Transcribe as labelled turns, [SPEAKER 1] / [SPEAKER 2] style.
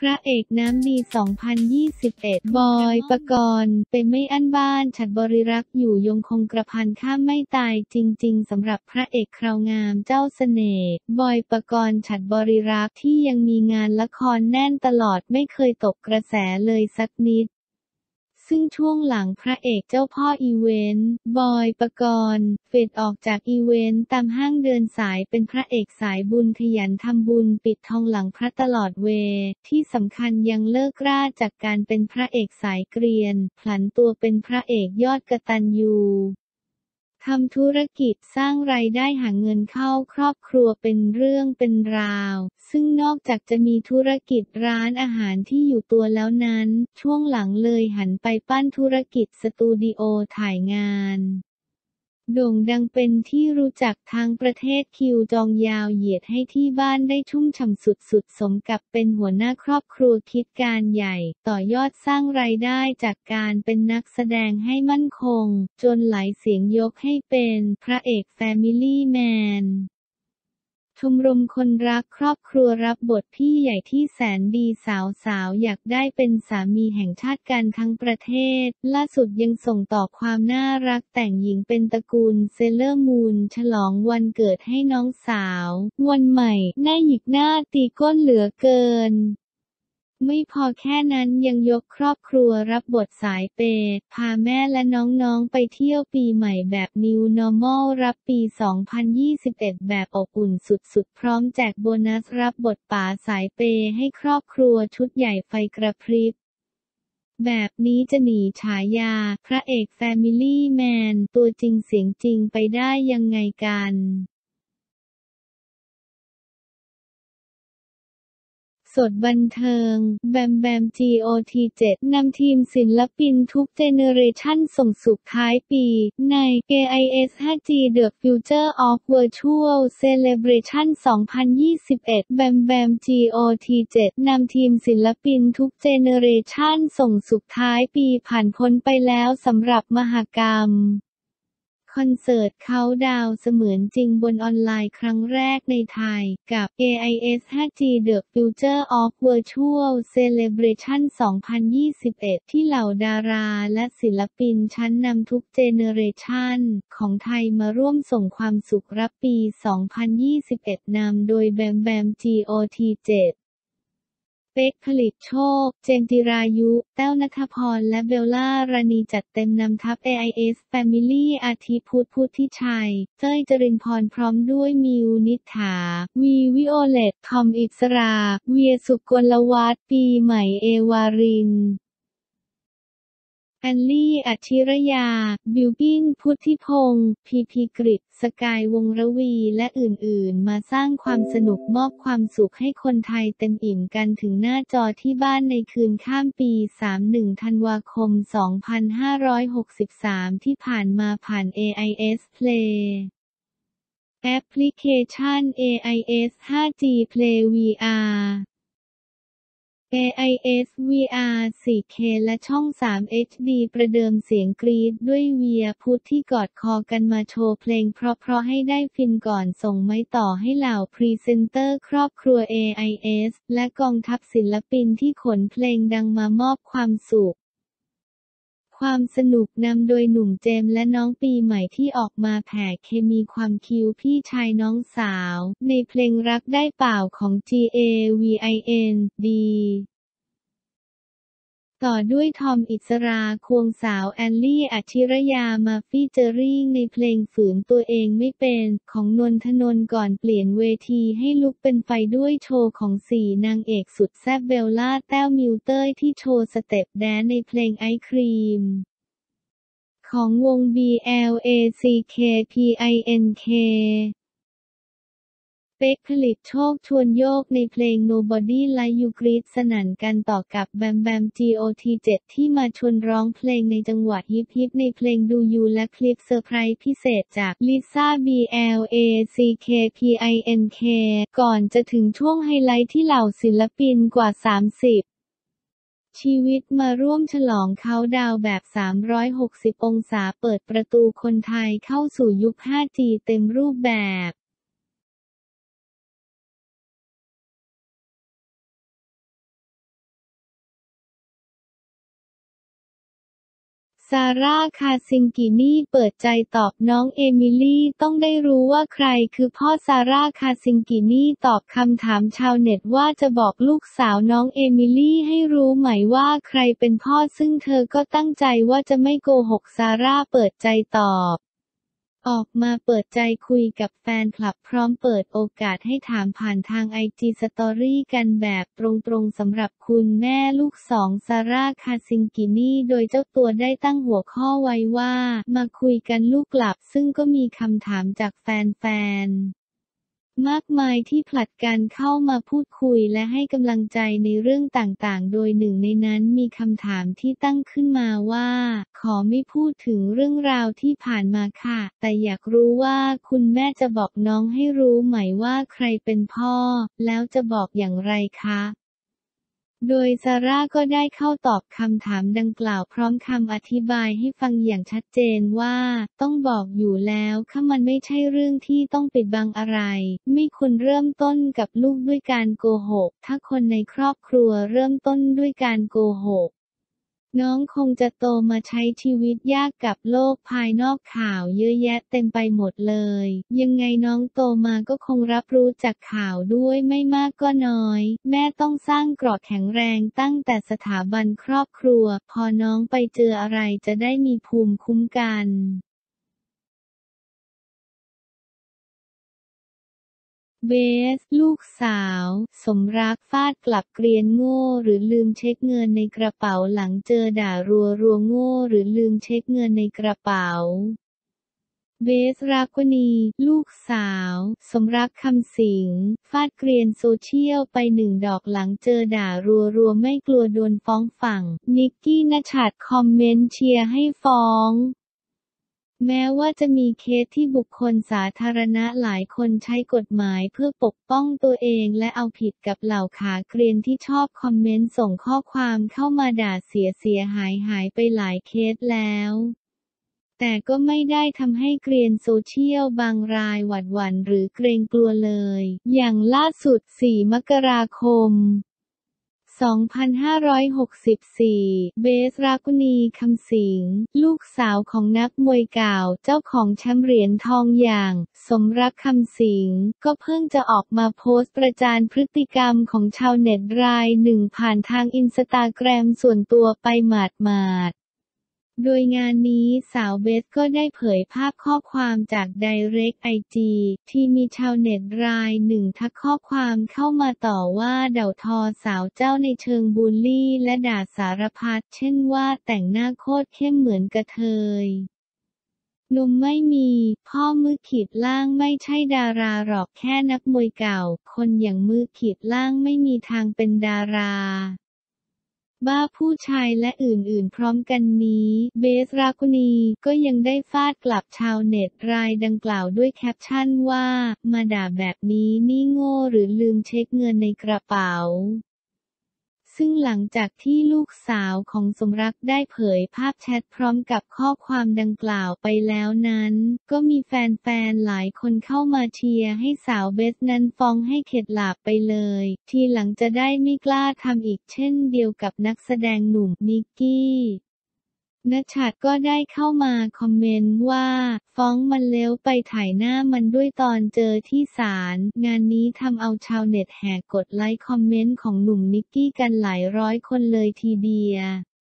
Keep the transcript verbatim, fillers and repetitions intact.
[SPEAKER 1] ระเอกน้ำดี สองพันยี่สิบเอ็ด บอย ปกรณ์ เป็นไม่อั้นบ้านฉัตรบริรักษ์อยู่ยงคงกระพันข้ามไม่ตายจริงๆสำหรับพระเอกคราวงามเจ้าเสน่ห์ บอย ปกรณ์ ฉัตรบริรักษ์ที่ยังมีงานละครแน่นตลอดไม่เคยตกกระแสเลยสักนิด ซึ่งช่วงหลังพระเอกเจ้าพ่ออีเวนต์ บอย ปกรณ์ เฟดออกจากอีเวนต์ตามห้างเดินสายเป็นพระเอกสายบุญขยันทำบุญปิดทองหลังพระตลอดเวที่สำคัญยังเลิกราจากการเป็นพระเอกสายเกรียนผลันตัวเป็นพระเอกยอดกตัญญูทำธุรกิจสร้างรายได้หาเงินเข้าครอบครัวเป็นเรื่องเป็นราวซึ่งนอกจากจะมีธุรกิจร้านอาหารที่อยู่ตัวแล้วนั้นช่วงหลังเลยหันไปปั้นธุรกิจสตูดิโอถ่ายงานโด่งดังเป็นที่รู้จักทั้งประเทศคิวจองยาวเหยียดให้ที่บ้านได้ชุ่มฉ่ำสุดๆสมกับเป็นหัวหน้าครอบครัวคิดการใหญ่ต่อยอดสร้างรายได้จากการเป็นนักแสดงให้มั่นคงจนหลายเสียงยกให้เป็นพระเอกแฟมิลี่แมนชมรมคนรักครอบครัวรับบทพี่ใหญ่ที่แสนดีสาวๆอยากได้เป็นสามีแห่งชาติกันทั้งประเทศล่าสุดยังส่งต่อความน่ารักแต่งหญิงเป็นตระกูลเซเลอร์มูนฉลองวันเกิดให้น้องสาววันใหม่น่าหยิกหน้าตีก้นเหลือเกินไม่พอแค่นั้นยังยกครอบครัวรับบทสายเปย์พาแม่และน้องๆไปเที่ยวปีใหม่แบบ New Normal รับปี สองพันยี่สิบเอ็ด แบบอบอุ่นสุดๆพร้อมแจกโบนัสรับบทป๋าสายเปย์ให้ครอบครัวชุดใหญ่ไฟกระพริบแบบนี้จะหนีฉายาพระเอกแฟมิลี่แมนตัวจริงเสียงจริงไปได้ยังไงกันสดบันเทิง แบมแบม จี โอ ที เจ็ด นำทีมศิลปินทุกเจเนอเรชั่นส่งสุขท้ายปีใน เอ ไอ เอส ไฟว์ จี The Future of Virtual Celebration สองพันยี่สิบเอ็ด แบมแบม จี โอ ที เจ็ด นำทีมศิลปินทุกเจเนอเรชั่นส่งสุขท้ายปีผ่านพ้นไปแล้วสำหรับมหกรรมคอนเสิร์ตเคาน์ดาวน์เสมือนจริงบนออนไลน์ครั้งแรกในไทยกับ เอ ไอ เอส ไฟว์ จี The Future of Virtual Celebration สองพันยี่สิบเอ็ด ที่เหล่าดาราและศิลปินชั้นนำทุกเจเนอเรชันของไทยมาร่วมส่งความสุขรับปี สองพันยี่สิบเอ็ด นำโดยแบมแบม จี โอ ที เจ็ดเป๊กผลิตโชค เจมส์จิรายุ แต้วณัฐพรและเบลล่ารานีจัดเต็มนำทัพ เอ ไอ เอส Family อาทิพุทธ พุทธิชัย เต้ยจรินพรพร้อมด้วยมิวนิษฐา วีวิโอเลต ทอมอิสรา เวียสุกลวัฒน์ ปีใหม่เอวารินแอลลี่ อัจฉิรยา บิลกิ้น พุทธิพงษ์ พีพี กฤษณ์ สกาย วงศ์ระวี และอื่นๆ มาสร้างความสนุกมอบความสุขให้คนไทยเต็มอิ่มกันถึงหน้าจอที่บ้านในคืนข้ามปี สามสิบเอ็ด ธันวาคม สองพันห้าร้อยหกสิบสาม ที่ผ่านมาผ่าน เอ ไอ เอส Play แอปพลิเคชัน เอ ไอ เอส ไฟว์ จี Play วี อาร์ เอ ไอ เอส วี อาร์ โฟร์ เค และช่อง สาม เอช ดี ประเดิมเสียงกรี๊ดด้วยเวียพุทธที่กอดคอกันมาโชว์เพลงเพราะๆให้ได้ฟินก่อนส่งไม้ต่อให้เหล่าพรีเซนเตอร์ครอบครัว เอ ไอ เอส และกองทัพศิลปินที่ขนเพลงดังมามอบความสุขความสนุกนำโดยหนุ่มเจมส์และน้องปีใหม่ที่ออกมาแผ่เคมีความคิวพี่ชายน้องสาวในเพลงรักได้เปล่าของ จี เอ วี ไอ เอ็น ดี ต่อด้วยทอมอิสราควงสาวแอลลี่ อัจฉิรยามาฟีเจอริ่งในเพลงฝืนตัวเองไม่เป็นของนนทนนท์ก่อนเปลี่ยนเวทีให้ลุกเป็นไฟด้วยโชว์ของสี่นางเอกสุดแซ่บเบลล่าแต้วมิวเต้ยที่โชว์สเต็ปแดนในเพลงไอซ์ครีมของวง บี แอล เอ ซี เค พี ไอ เอ็น เคเป๊กผลิตโชคชวนโยกในเพลง Nobody Like You กรี๊ดสนั่นกันต่อกับแบมแบม จี โอ ที เจ็ด ที่มาชวนร้องเพลงในจังหวะฮิปๆในเพลง Do You และคลิปเซอร์ไพรส์พิเศษจากลิซ่า บี แอล เอ ซี เค พี ไอ เอ็น เค ก่อนจะถึงช่วงไฮไลท์ที่เหล่าศิลปินกว่า สามสิบ ชีวิตมาร่วมฉลองเคาน์ดาวน์แบบ สามร้อยหกสิบ องศาเปิดประตูคนไทยเข้าสู่ยุค ห้าจี เต็มรูปแบบซาร่า คาซิงกินี่เปิดใจตอบน้องเอมิลี่ต้องได้รู้ว่าใครคือพ่อซาร่า คาซิงกินี่ตอบคำถามชาวเน็ตว่าจะบอกลูกสาวน้องเอมิลี่ให้รู้ไหมว่าใครเป็นพ่อซึ่งเธอก็ตั้งใจว่าจะไม่โกหกซาร่าเปิดใจตอบออกมาเปิดใจคุยกับแฟนคลับพร้อมเปิดโอกาสให้ถามผ่านทางไอจีสตอรี่กันแบบตรงๆสำหรับคุณแม่ลูกสองซาร่า คาซิงกินี่โดยเจ้าตัวได้ตั้งหัวข้อไว้ว่ามาคุยกันลูกหลับซึ่งก็มีคำถามจากแฟนๆมากมายที่ผลัดกันเข้ามาพูดคุยและให้กำลังใจในเรื่องต่างๆโดยหนึ่งในนั้นมีคำถามที่ตั้งขึ้นมาว่าขอไม่พูดถึงเรื่องราวที่ผ่านมาค่ะแต่อยากรู้ว่าคุณแม่จะบอกน้องให้รู้ไหมว่าใครเป็นพ่อแล้วจะบอกอย่างไรคะโดยซาร่าก็ได้เข้าตอบคำถามดังกล่าวพร้อมคำอธิบายให้ฟังอย่างชัดเจนว่าต้องบอกอยู่แล้วค่ะมันไม่ใช่เรื่องที่ต้องปิดบังอะไรไม่ควรเริ่มต้นกับลูกด้วยการโกหกถ้าคนในครอบครัวเริ่มต้นด้วยการโกหกน้องคงจะโตมาใช้ชีวิตยากกับโลกภายนอกข่าวเยอะแยะเต็มไปหมดเลยยังไงน้องโตมาก็คงรับรู้จากข่าวด้วยไม่มากก็น้อยแม่ต้องสร้างเกราะแข็งแรงตั้งแต่สถาบันครอบครัวพอน้องไปเจออะไรจะได้มีภูมิคุ้มกันเบส ลูกสาว สมรักฟาดกลับเกรียนโง่หรือลืมเช็คเงินในกระเป๋าหลังเจอด่ารัวรัวโง่หรือลืมเช็คเงินในกระเป๋า เบส รักวณี ลูกสาว สมรักคำสิงฟาดเกรียนโซเชียลไปหนึ่งดอกหลังเจอด่ารัวรัวไม่กลัวโดนฟ้องฝั่ง นิกกี้ ณชัดคอมเมนต์เชียร์ให้ฟ้องแม้ว่าจะมีเคสที่บุคคลสาธารณะหลายคนใช้กฎหมายเพื่อปกป้องตัวเองและเอาผิดกับเหล่าขาเกรียนที่ชอบคอมเมนต์ส่งข้อความเข้ามาด่าเสียเสียหายหายไปหลายเคสแล้วแต่ก็ไม่ได้ทำให้เกรียนโซเชียลบางรายหวาดหวั่นหรือเกรงกลัวเลยอย่างล่าสุดสี่มกราคมสองพันห้าร้อยหกสิบสี่ เบส รักวณีคำสิงลูกสาวของนักมวยเก่าเจ้าของแชมป์เหรียญทองอย่างสมรักคำสิงก็เพิ่งจะออกมาโพสต์ประจานพฤติกรรมของชาวเน็ตรายหนึ่งผ่านทางอินสตาแกรมส่วนตัวไปหมาดๆโดยงานนี้สาวเบสก็ได้เผยภาพข้อความจากไดเรกไอจีที่มีชาวเน็ตรายหนึ่งทักข้อความเข้ามาต่อว่าเด่าทอสาวเจ้าในเชิงบูลลี่และด่าสารพัดเช่นว่าแต่งหน้าโคตรเข้มเหมือนกระเทยนมไม่มีพ่อมือขีดล่างไม่ใช่ดาราหรอกแค่นักมวยเก่าคนอย่างมือขีดล่างไม่มีทางเป็นดาราบ้าผู้ชายและอื่นๆพร้อมกันนี้เบส รักวณีก็ยังได้ฟาดกลับชาวเน็ตรายดังกล่าวด้วยแคปชั่นว่ามาด่าแบบนี้นี่โง่หรือลืมเช็คเงินในกระเป๋าซึ่งหลังจากที่ลูกสาวของสมรักได้เผยภาพแชทพร้อมกับข้อความดังกล่าวไปแล้วนั้นก็มีแฟนๆหลายคนเข้ามาเชียร์ให้สาวเบสนั้นฟ้องให้เข็ดหลาบไปเลยทีหลังจะได้ไม่กล้าทำอีกเช่นเดียวกับนักแสดงหนุ่มนิกกี้ณชัดก็ได้เข้ามาคอมเมนต์ว่าฟ้องมันแล้วไปถ่ายหน้ามันด้วยตอนเจอที่ศาลงานนี้ทำเอาชาวเน็ตแห่กดไลค์คอมเมนต์ของหนุ่มนิกกี้กันหลายร้อยคนเลยทีเดียว